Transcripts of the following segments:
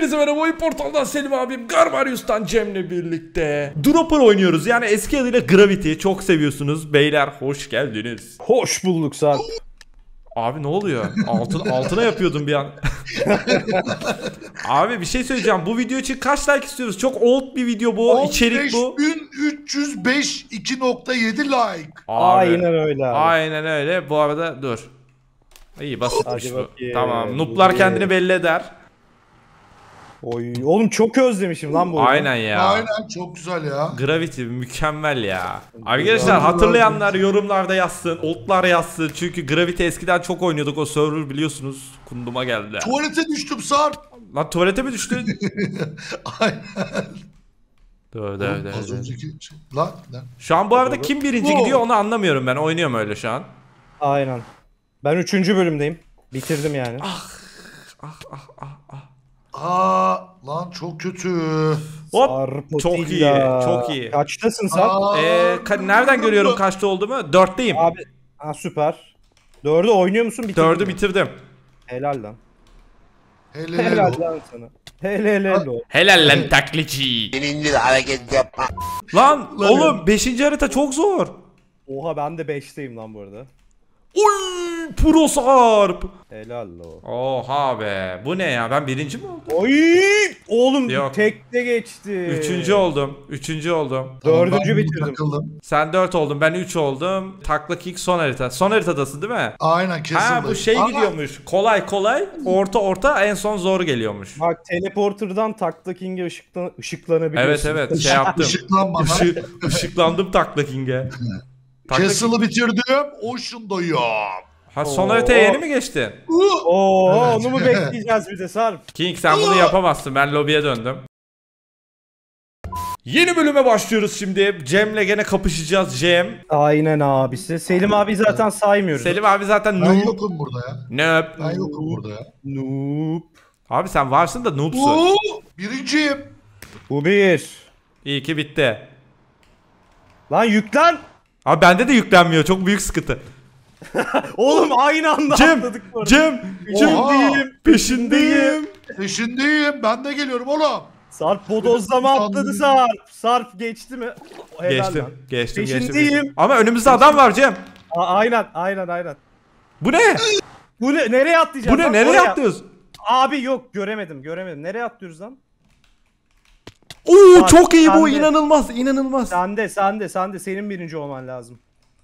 Hepinize merhaba, oyun portaldan Selim abim, Garbarius'tan Cem'le birlikte Dropper oynuyoruz. Yani eski adıyla Gravity. Çok seviyorsunuz beyler, hoş geldiniz. Hoş bulduk Sarp. Abi ne oluyor? Altına yapıyordum bir an. Abi bir şey söyleyeceğim. Bu video için kaç like istiyoruz? Çok old bir video bu. İçerik bu. 15.305 2.7 like. Abi, Aynen öyle abi. aynen öyle. Bu arada dur. İyi basitmiş bu. bakayım. Tamam. Noob'lar kendini belli eder. Oy, oğlum çok özlemişim lan bu oyunu. Aynen ya. Aynen, çok güzel ya. Gravity mükemmel ya. Arkadaşlar hatırlayanlar yorumlarda yazsın. Oldlar yazsın. Çünkü Gravity eskiden çok oynuyorduk. O server biliyorsunuz. Kunduma geldi. Tuvalete düştüm Sarp. Lan tuvalete mi düştün? Aynen. Dur. Az önceki şey. Lan. Şu an bu arada kim birinci gidiyor onu anlamıyorum ben. Oynuyorum öyle şu an. Aynen. Ben 3. bölümdeyim. Bitirdim yani. Lan çok kötü. Hop. Sarp Çok iyi. Atilla. Çok iyi. Kaçtasın Sarp? Nereden görüyorum kaçta olduğumu? 4'teyim. Abi. Ha süper. 4'ü oynuyor musun? Bitirdin 4'ü mi? bitirdim. Helal lan. Hele Helal lan sana. Helal o. Helal lan taklici. Birinci de hareket yapma. Lan oğlum 5. harita çok zor. Oha ben de 5'teyim lan bu arada. Uy, pro Sarp. Helal o. Oha be. Bu ne ya? Ben birinci mi oldum? Oy! Oğlum Yok. tekte geçti. 3. oldum. 3. oldum. Tamam, 4. ben bitirdim. takıldım. Sen 4 oldun. Ben 3 oldum. Takla kick son harita. Son haritadasın değil mi? Aynen, kesin. Ha bu şey gidiyormuş. Kolay orta en son zor geliyormuş. Bak teleporter'dan Takla King'e ışıklanabiliyorsun. Evet şey yaptım. Işıklanma lan. Işıklandım Takla King'e. Castle'ı bitirdim. Ocean'dayım. Ha son haritaya yeni mi geçtin? Oo, Evet. onu mu bekleyeceğiz bir de Sarp? King sen bunu yapamazsın. Ben lobiye döndüm. Yeni bölüme başlıyoruz şimdi. Cem'le gene kapışacağız Cem. Aynen abisi. Selim abi zaten saymıyoruz. Selim abi zaten Ben noob. yokum burada ya. Noob. Ben yokum burada ya. Noob. Abi sen varsın da noobsun. Oo, birinciyim. Bu bir. İyi ki bitti. Lan yüklen. Abi bende de yüklenmiyor. Çok büyük sıkıntı. Oğlum aynı anda Cem, atladık bu arada. Cem, Oha. peşindeyim. Peşindeyim. Ben de geliyorum oğlum. Sarp bodozlama atladı Sarp. Sarp geçti mi? Helal lan. Geçtim. Peşindeyim. Ama önümüzde adam var Cem. Aynen. Bu ne? Bu ne? Nereye atlayacağız? Bu ne? lan? Nereye Oraya. atlıyoruz? Abi yok göremedim. Nereye atlıyoruz lan? Oo Bak, çok iyi bu. sende. İnanılmaz. Sende. Senin birinci olman lazım.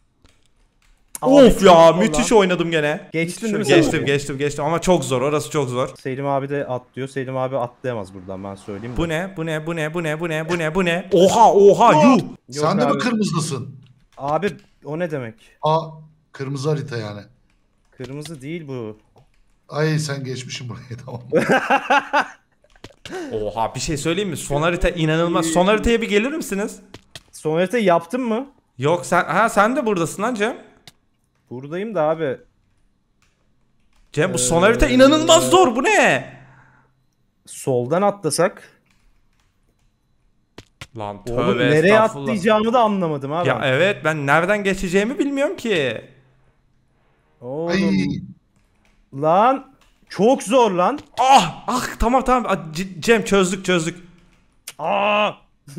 Of Abi, ya çok zor müthiş lan. oynadım gene. Geçtin değil mi sen? Geçtim ama çok zor. Orası çok zor. Selim abi de atlıyor. Selim abi atlayamaz buradan ben söyleyeyim. Bu ne? Bu ne? Oha yuh. Sen de abi. mi kırmızısın? Abi o ne demek? Kırmızı harita yani. Kırmızı değil bu. Ay sen geçmişsin burayı, tamam. Oha bir şey söyleyeyim mi? Son harita inanılmaz. Son haritaya bir gelir misiniz? Son haritayı yaptın mı? Yok sen de buradasın lan Cem. Buradayım da abi. Cem bu son harita inanılmaz zor. Bu ne? Soldan atlasak. Lan Oğlum tövbe nereye estağfurullah. atlayacağımı da anlamadım abi. Ya evet ben nereden geçeceğimi bilmiyorum ki. Oğlum. Ay. Lan. Çok zor lan. Tamam. Cem çözdük. Aa.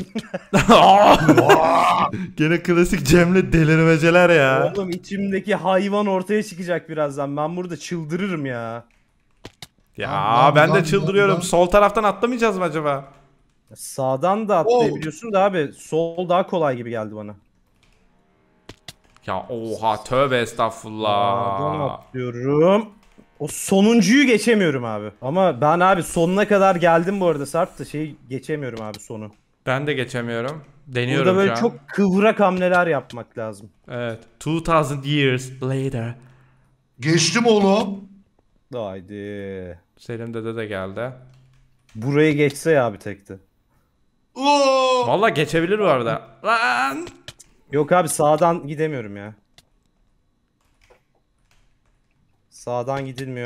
Gene klasik Cem'le delirmeceler ya. Oğlum içimdeki hayvan ortaya çıkacak birazdan. Ben burada çıldırırım ya. Ya ben de lan, çıldırıyorum. lan. Sol taraftan atlamayacağız mı acaba? Sağdan da atlayabiliyorsun da abi. Sol daha kolay gibi geldi bana. Ya oha tövbe estağfurullah. Sağdan atlıyorum. O sonuncuyu geçemiyorum abi. Ama ben abi sonuna kadar geldim bu arada Sarp da geçemiyorum abi sonu. Ben de geçemiyorum. Deniyorum Burada böyle şu an. çok kıvrak hamleler yapmak lazım. Evet. 2000 years later. Geçtim oğlum. Haydi. Selim dede de geldi. Burayı geçse ya abi tekte. Oo. Vallahi geçebilir bu arada. Lan! Yok abi sağdan gidemiyorum ya. Sağdan gidilmiyor.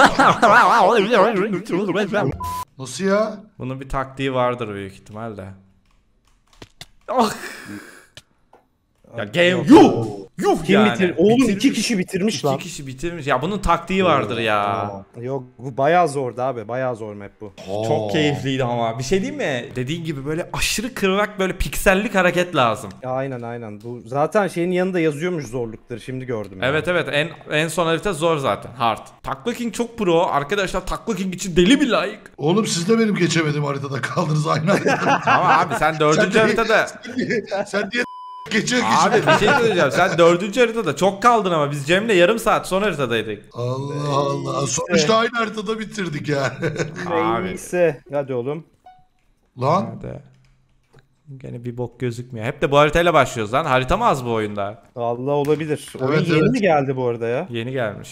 Nasıl ya? Bunun bir taktiği vardır büyük ihtimalle. Ya game Yok. yuh Kim yani. bitir? Oğlum Bitirmiş. 2 kişi bitirmiş lan. 2 kişi bitirmiş. Ya bunun taktiği vardır ya. Yok bu bayağı zordu abi. Bayağı zor map bu. Çok keyifliydi ama. Bir şey diyeyim mi? Dediğin gibi böyle aşırı kırılak böyle piksellik hareket lazım. Ya aynen. Bu zaten şeyin yanında yazıyormuş zorlukları. Şimdi gördüm. ya. Evet en son harita zor zaten. Hard. Takla King çok pro. Arkadaşlar Takla King için deli bir like. Oğlum siz de benim geçemediğim haritada kaldınız aynı haritada. Ama abi sen 4. haritada. Sen niye geçe Abi bir şey söyleyeceğim. Sen 4. haritada çok kaldın ama biz Cem'le yarım saat son haritadaydık. Allah Allah. Sonuçta aynı haritada bitirdik yani. Abi. Neyse. Hadi oğlum. Lan Hadi. Gene bir bok gözükmüyor. Hep de bu haritayla başlıyoruz lan. Harita mı az bu oyunda? Allah olabilir. Oyun Evet, yeni evet. mi geldi bu arada ya? Yeni gelmiş.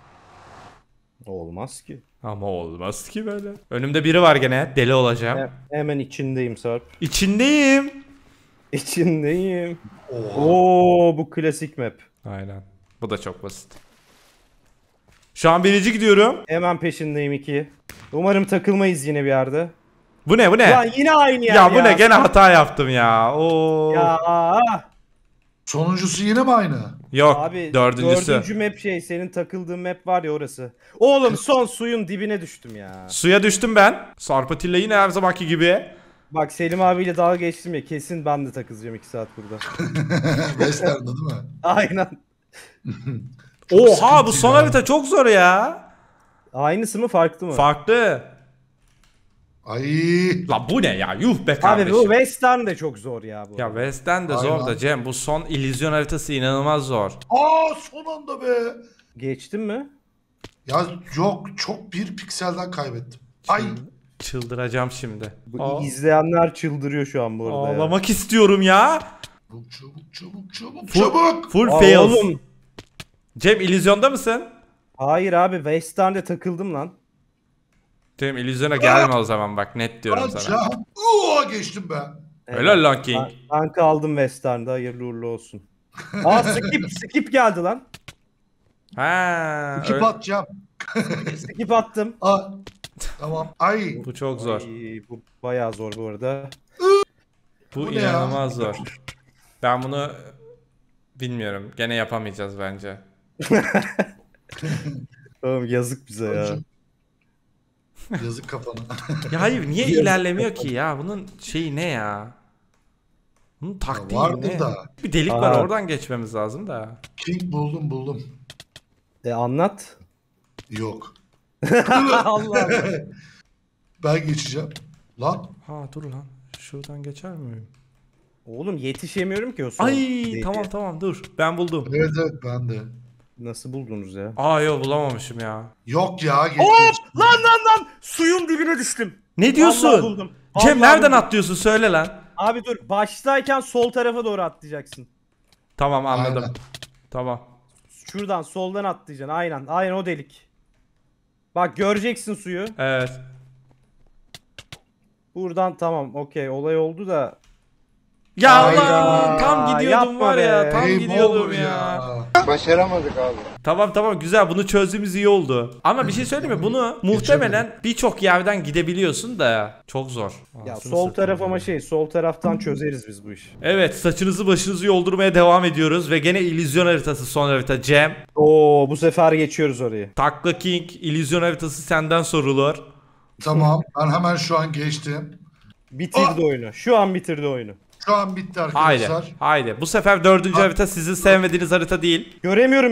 Olmaz ki. Ama olmaz ki böyle. Önümde biri var gene. Deli olacağım. Hemen içindeyim Sarp. İçindeyim. İçindeyim. oha. Oo bu klasik map. Aynen. Bu da çok basit. Şu an birinci gidiyorum. Hemen peşindeyim 2. Umarım takılmayız yine bir yerde. Bu ne bu ne? Lan yine aynı yer Ya bu ne? Gene hata yaptım ya. Oo. Ya Sonuncusu yine mi aynı? Yok. abi Dördüncüsü. dördüncü map senin takıldığın map var ya orası. Oğlum son suyun dibine düştüm ya. Suya düştüm ben. Sarpatilla yine her zamanki gibi. Bak Selim abiyle dalga geçtim ya kesin ben de takılacağım 2 saat burada. Western'da değil mi? Aynen. Çok Oha bu sıkıntı son ya. harita çok zor ya. Aynısı mı farklı mı? Farklı. Ay. La bu ne ya? Yuh be Abi kardeşim. bu Western de çok zor ya bu. Ya West'ten de zor Aynen. da Cem. Bu son illüzyon haritası inanılmaz zor. Aa son anda be. Geçtin mi? Ya yok çok bir pikselden kaybettim. Ay. Çıldıracağım şimdi. Bu izleyenler çıldırıyor şu an bu arada ya. Ağlamak istiyorum ya. Çabuk. Full Aa, fails. oğlum. Cem illüzyonda mısın? Hayır abi Western'de takıldım lan. Cem illüzyona gelme o zaman bak net diyorum sana. Can. Geçtim ben. Helal lan King. Ben kaldım Western'da hayırlı uğurlu olsun. Aa skip geldi lan. Ha. İki patacağım. Skip attım. Aa. Tamam. Ay. Bu çok zor. Ay, bu bayağı zor bu arada. Bu Bu ne inanılmaz zor. Ben bunu bilmiyorum. Gene yapamayacağız bence. Oğlum yazık bize ya. Yazık kafana. Ya hayır niye ilerlemiyor ki ya? Bunun şeyi ne ya? Bunun taktiği vardır ne? da. Bir delik var Aa. oradan geçmemiz lazım da. King buldum. Anlat. Yok. Allah Allah. Ben geçeceğim. Lan. Ha dur lan. Şuradan geçer miyim? Oğlum yetişemiyorum ki o son. Ay deliğe. tamam dur. Ben buldum. Evet ben de. Nasıl buldunuz ya? Aa yok bulamamışım ya. Yok ya. Geç. Lan! Suyun dibine düştüm. Ne Vallahi diyorsun? buldum. Cem Vallahi nereden buldum. atlıyorsun söyle lan. Abi dur baştayken sol tarafa doğru atlayacaksın. Tamam anladım. Aynen. Tamam. Şuradan soldan atlayacaksın aynen o delik. Bak göreceksin suyu. Evet. Buradan tamam okey olay oldu da. Ya Hayda, Allah tam gidiyordum yapma var ya be. tam Game gidiyordum over ya. Başaramadık abi. Tamam güzel bunu çözdüğümüz iyi oldu. Ama bir şey söyleyeyim mi bunu muhtemelen birçok yerden gidebiliyorsun da çok zor. Ya Anasını sol satayım taraf ya. ama sol taraftan çözeriz biz bu işi. Evet saçınızı başınızı yoldurmaya devam ediyoruz ve gene illüzyon haritası son harita Cem. Oo bu sefer geçiyoruz orayı. Takla King illüzyon haritası senden sorulur. Tamam. Ben hemen şu an geçtim. Bitirdi oyunu. Şu an bitirdi oyunu. Şu an bitti Haydi arkadaşlar. haydi bu sefer dördüncü harita sizin sevmediğiniz harita değil. Göremiyorum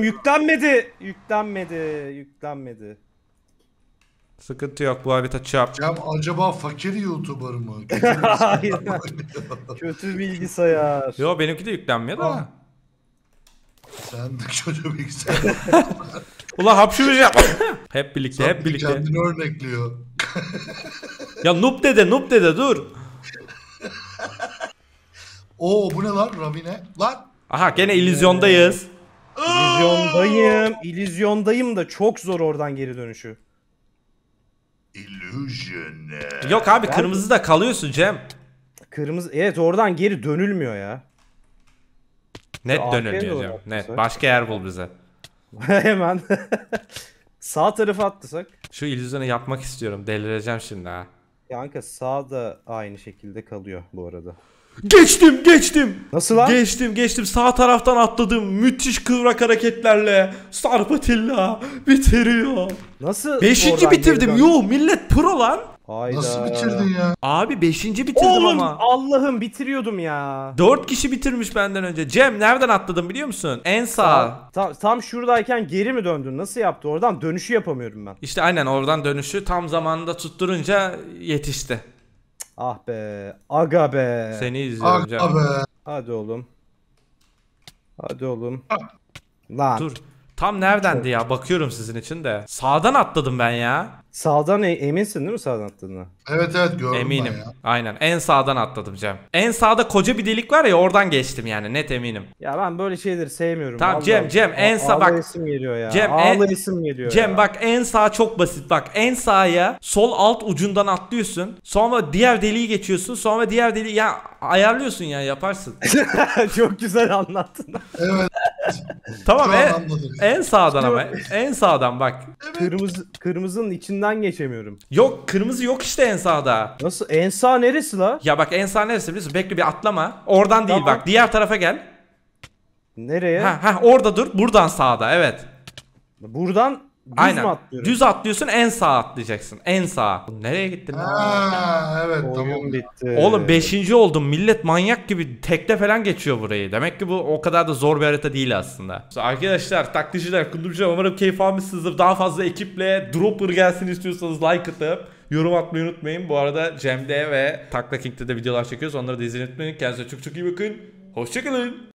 yüklenmedi. Sıkıntı yok bu harita çöp. Cem acaba fakir YouTuber mı? Hayır. Kötü bilgisayar. Yo benimki de yüklenmiyor da. Aa. Sen de kötü bilgisayar. Ulan hapşıracağım. hep birlikte hep Sen birlikte. kendini örnekliyor. Ya noob dede dur. Oo bu ne lan Ravine? Lan. Aha gene illüzyondayız. İllüzyondayım da çok zor oradan geri dönüşü. Illusion. Yok abi kırmızı da kalıyorsun Cem. Kırmızı evet oradan geri dönülmüyor ya. Net Arkaya dönülmüyor doğru Cem. atlasak. Net. Başka yer bul bize. Hemen. Sağ tarafa atlasak. Şu illüzyonu yapmak istiyorum. Delireceğim şimdi ha. Kanka sağ da aynı şekilde kalıyor bu arada. Geçtim. Nasıl lan? Geçtim. Sağ taraftan atladım. Müthiş kıvrak hareketlerle. Sarp Atilla bitiriyor. Nasıl? 5. oradan bitirdim. geri döndün? Yo millet pro lan. Hayda. Nasıl bitirdin ya? Abi 5. bitirdim Oğlum ama. Allah'ım bitiriyordum ya. 4 kişi bitirmiş benden önce. Cem nereden atladım biliyor musun? En sağ. Tam şuradayken geri mi döndün? Nasıl yaptı? Oradan dönüşü yapamıyorum ben. İşte aynen oradan dönüşü tam zamanında tutturunca yetişti. Ah be. Aga be. Seni izliyorum Cem. Aga be. Hadi oğlum. Hadi oğlum. Lan. Dur. Tam neredendi ya? Bakıyorum sizin için de. Sağdan atladım ben ya. Sağdan eminsin değil mi sağdan attığına? Evet gördüm Eminim. ben ya. Aynen. En sağdan atladım Cem. En sağda koca bir delik var ya oradan geçtim yani net eminim. Ya ben böyle şeyleri sevmiyorum. Tamam, Vallahi. Cem, en sağ bak. Ağlayasım geliyor ya. Cem, Ağlayasım geliyor Cem ya. bak en sağ çok basit. Bak en sağa sol alt ucundan atlıyorsun. Sonra diğer deliği geçiyorsun. Sonra diğer deliği ya ayarlıyorsun ya yaparsın. Çok güzel anlattın. Evet. Tamam Şu an anladım. en sağdan ama en sağdan bak. Kırmızının içinden geçemiyorum. Yok kırmızı yok işte en sağda. Nasıl? En sağ neresi la? Ya bak en sağ neresi biliyorsun? Bekle bir atlama. Oradan değil Tamam. bak diğer tarafa gel. Nereye? Ha orada dur. Buradan sağda evet. Buradan düz mü Aynen. atlıyorum? Düz atlıyorsun en sağa atlayacaksın. En sağa. Nereye gittin? Ha, evet tamam. Oyun bitti. Oğlum 5. oldum. Millet manyak gibi tekte falan geçiyor burayı. Demek ki bu o kadar da zor bir harita değil aslında. Arkadaşlar, taklitçiler, kundurcular umarım keyif almışsınızdır. Daha fazla ekiple dropper gelsin istiyorsanız like atıp yorum atmayı unutmayın. Bu arada Cem'de ve Takla King'de de videolar çekiyoruz. Onları da izlemeyi unutmayın. Kendinize çok iyi bakın. Hoşçakalın.